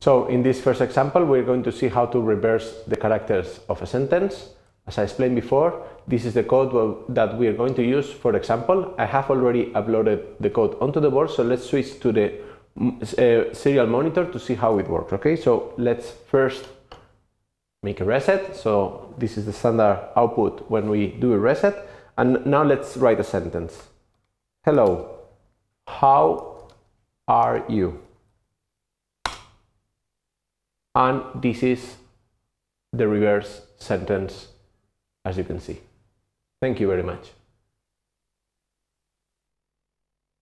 So in this first example, we're going to see how to reverse the characters of a sentence. As I explained before, this is the code that we are going to use. For example, I have already uploaded the code onto the board, so let's switch to the serial monitor to see how it works. Okay, so let's first make a reset. So this is the standard output when we do a reset. And now let's write a sentence. Hello, how are you? And this is the reverse sentence, as you can see. Thank you very much.